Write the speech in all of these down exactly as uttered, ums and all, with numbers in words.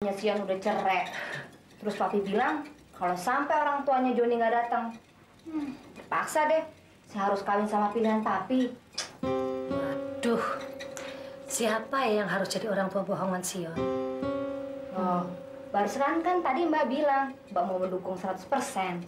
Sion udah cerai. Terus papi bilang kalau sampai orang tuanya Joni nggak datang, hmm, terpaksa deh. Saya harus kawin sama pilihan papi. Waduh, siapa ya yang harus jadi orang tua bohongan Sion? Oh, barusan kan tadi Mbak bilang Mbak mau mendukung seratus persen.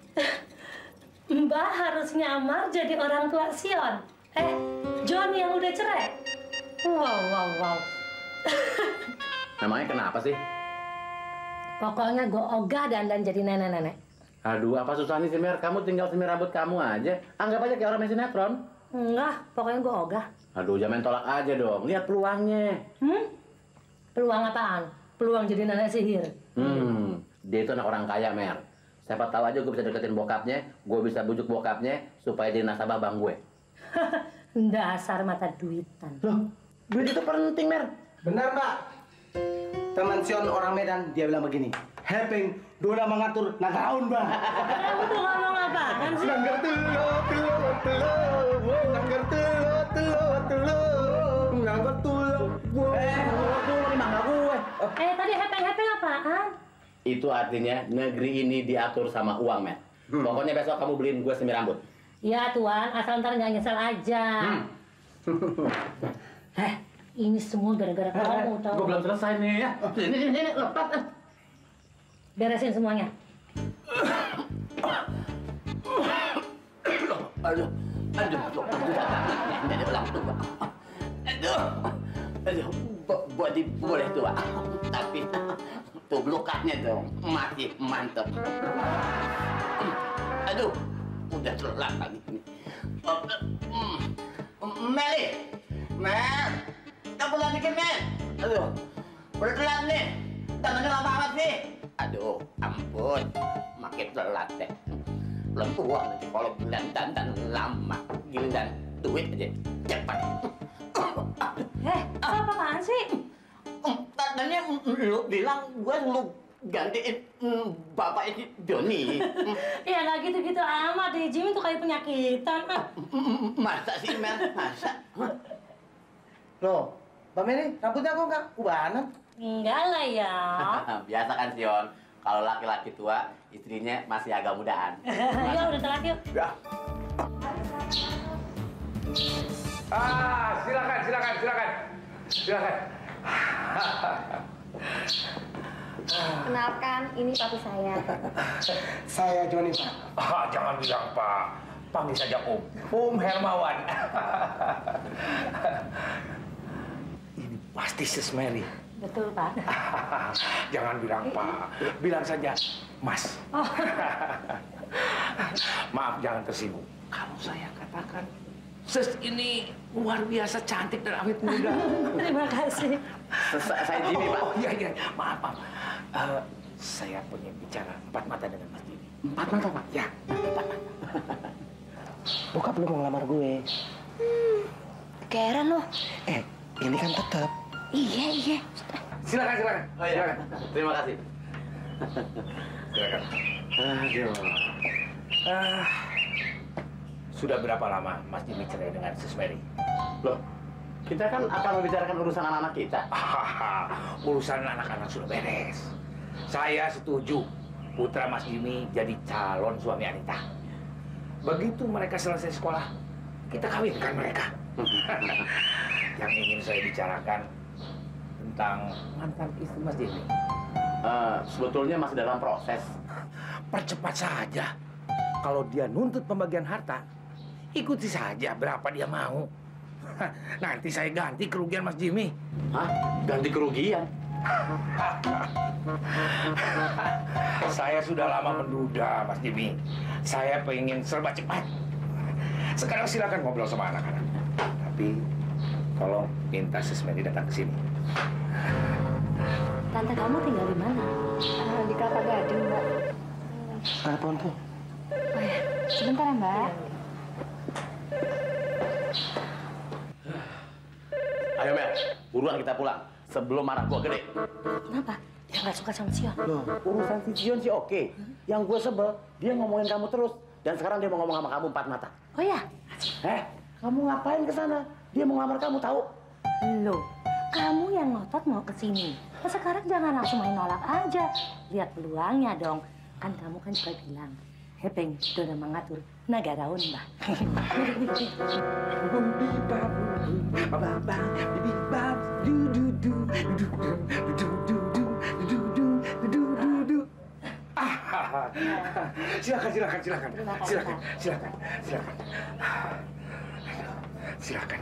Mbak harus nyamar jadi orang tua Sion. Eh, Joni yang udah cerai. Wow, wow, wow. Namanya kenapa sih? Pokoknya gue ogah dandan jadi nenek-nenek. Aduh, apa susahnya sih, Mer? Kamu tinggal semir rambut kamu aja. Anggap aja kayak orang main sinetron. Enggak, pokoknya gue ogah. Aduh, jangan tolak aja dong. Lihat peluangnya. Hmm? Peluang apaan? Peluang jadi nenek sihir? Hmm, dia itu anak orang kaya, Mer. Siapa tahu aja gue bisa deketin bokapnya, gue bisa bujuk bokapnya supaya dia nasabah bank gue. Dasar mata duitan. Loh, duit itu penting, Mer. Benar, Mbak. Teman Sion orang Medan, dia bilang begini. Heping, dona mengatur nagaun, Mbak. Kamu tuh ngomong apaan sih? Nangger telur, telur, telur. Nangger telur, telur, telur. Nangger telur. Eh, telur ini mangga gue. Eh, tadi hepeng-hepeng apaan? Itu artinya negeri ini diatur sama uang, Mer. Hmm. Pokoknya besok kamu beliin gue semir rambut. Ya, Tuan. Asal ntar nggak nyesel aja. Hmm. Heh, ini semua gara-gara kamu, tau? Gue belum selesai nih, ya. Ini, ini, ini, lepas. Beresin semuanya. Aduh, aduh, aduh, aduh, aduh, body boleh tuh, tapi tuh lukanya tuh masih mantep. Aduh, udah telat lagi nih. Meli, Mel, kamu lagi dikit, Mel. Aduh, udah telat nih. Tangannya lama amat sih. Aduh, ampun, makin telat deh. Lempuan aja kalau bilang dandan lama, giliran duit aja cepat. Eh, apa-apaan sih? Tadinya lu bilang gue lu gantiin bapak ini Joni. Ya nggak gitu-gitu amat deh, Jimmy tuh kayak penyakitan. Masa sih, Mel? Masa? Loh, Mbak Mary, rambutnya kok nggak ubanan? Enggak lah ya. Biasa kan, Sion. Kalau laki-laki tua, istrinya masih agak mudaan. Ya udah telat yuk. Ya. Ah, silakan, silakan, silakan, silakan. Kenalkan, ini papi saya. Saya Joni, Pak. Ah, jangan bilang Pak, panggil saja Om. Om Hermawan. Ini pasti Sis Mary. Betul, Pak. Jangan bilang Pak, bilang saja Mas. Oh. Maaf, jangan tersinggung. Kalau saya katakan, Sis ini luar biasa cantik dan awet muda. Terima kasih. Saya Jimmy, Pak. Oh iya, iya. Maaf, maaf. Uh, saya punya bicara empat mata dengan Mas Jimmy. Empat mata, Pak? Ya. Bokap belum mau ngelamar gue. Hmm, kegeeran loh. Eh, ini kan tetap. Iya, iya. Silakan, silakan. Oh iya, terima kasih. Silakan. Aduh. Ah, sudah berapa lama Mas Jimmy cerai dengan Sis Mary? Loh, kita kan akan membicarakan urusan anak-anak kita. Hahaha, urusan anak-anak sudah beres. Saya setuju putra Mas Jimmy jadi calon suami Anita. Begitu mereka selesai sekolah, kita kawinkan mereka. Yang ingin saya bicarakan tentang mantan istri Mas Jimmy. Uh, sebetulnya masih dalam proses. Percepat saja. Kalau dia nuntut pembagian harta, ikuti saja berapa dia mau. Nanti saya ganti kerugian Mas Jimmy. Hah? Ganti kerugian? Saya sudah lama menduda, Mas Jimmy. Saya pengen serba cepat. Sekarang silakan ngobrol sama anak-anak. Tapi tolong minta Sis Mary datang ke sini. Tante kamu tinggal di mana? Uh, di Kelapa Gading, Mbak. Telepon tuh. Oh ya, sebentar ya, Mbak. Ayo, Mel. Buruan kita pulang. Sebelum marah gua gede. Kenapa? Dia nggak suka sama Sion. Loh, urusan si Sion sih oke. Yang gue sebel, dia ngomongin kamu terus. Dan sekarang dia mau ngomong sama kamu empat mata. Oh ya? Eh, kamu ngapain ke sana? Dia mau ngelamar kamu, tahu? Loh, kamu yang ngotot mau ke sini. Nah, sekarang jangan langsung main nolak aja. Lihat peluangnya dong. Kan kamu kan juga bilang, hepeng dona mengatur nagaraun, Mbak. Silakan, silakan, silakan, silakan, silakan, silakan, silakan.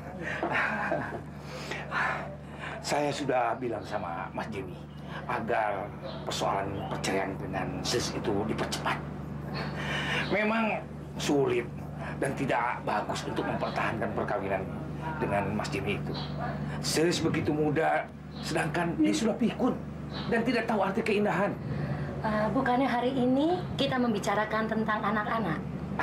Saya sudah bilang sama Mas Jimmy agar persoalan perceraian dengan Sis itu dipercepat. Memang sulit dan tidak bagus untuk mempertahankan perkawinan dengan Mas Jimmy itu. Sis begitu muda, sedangkan dia sudah pikun dan tidak tahu arti keindahan. Uh, bukannya hari ini kita membicarakan tentang anak-anak?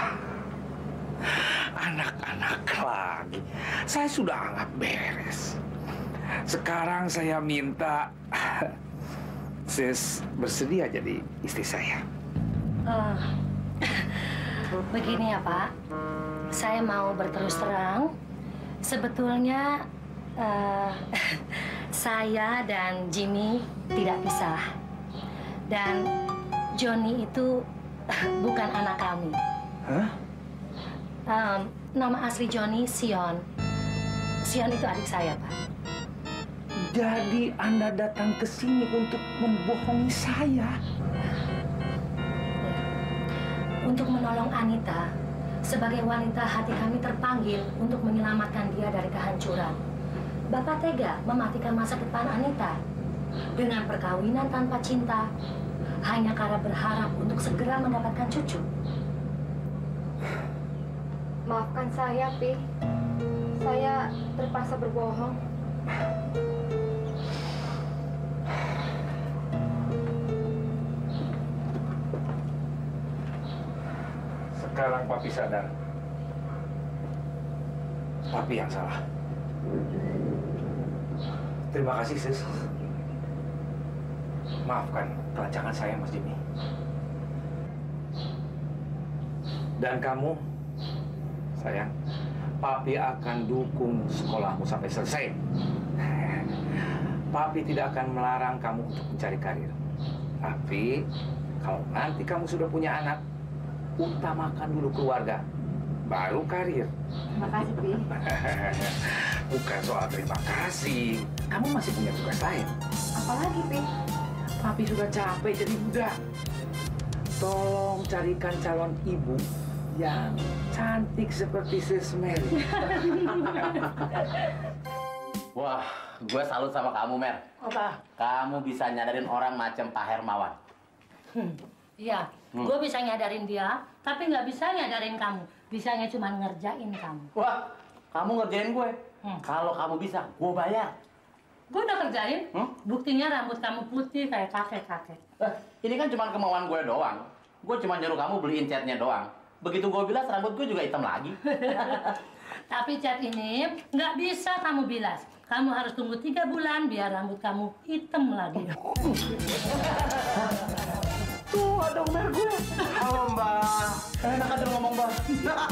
Anak-anak lagi. Saya sudah anggap beres. Sekarang saya minta Sis bersedia jadi istri saya. Uh, begini ya Pak, saya mau berterus terang. Sebetulnya uh, saya dan Jimmy tidak pisah. Dan Johnny itu bukan anak kami. Hah? Um, nama asli Johnny Sion. Sion itu adik saya, Pak. Jadi Anda datang ke sini untuk membohongi saya? Untuk menolong Anita, sebagai wanita hati kami terpanggil untuk menyelamatkan dia dari kehancuran. Bapak tega mematikan masa depan Anita dengan perkawinan tanpa cinta, hanya karena berharap untuk segera mendapatkan cucu. Maafkan saya, Pi. Saya terpaksa berbohong. Sekarang Papi sadar. Papi yang salah. Terima kasih, Sis. Maafkan kelancangan saya, Mas Jimmy. Dan kamu, sayang, Papi akan dukung sekolahmu sampai selesai. Papi tidak akan melarang kamu untuk mencari karir. Tapi, kalau nanti kamu sudah punya anak, utamakan dulu keluarga, baru karir. Terima kasih, Pi. Bukan soal terima kasih. Kamu masih punya tugas lain. Apalagi, Pi? Papi sudah capek jadi budak. Tolong carikan calon ibu yang cantik seperti Sis Mary. Wah, gue salut sama kamu, Mer. Apa? Kamu bisa nyadarin orang macam Pak Hermawan. Hmm, iya, Hmm. gue bisa nyadarin dia, tapi nggak bisa nyadarin kamu. Bisanya cuma ngerjain kamu. Wah, kamu ngerjain gue. Hmm. Kalau kamu bisa, gue bayar. Gue udah kerjain, Hmm? buktinya rambut kamu putih kayak kakek-kakek. Eh, ini kan cuma kemauan gue doang. Gue cuma nyuruh kamu beliin catnya doang. Begitu gue bilas, rambut gue juga hitam lagi. Tapi cat ini nggak bisa kamu bilas. Kamu harus tunggu tiga bulan biar rambut kamu hitam lagi. Tuh, ada Mer gue. Halo, Mbak. Enak aja ngomong, Mbak.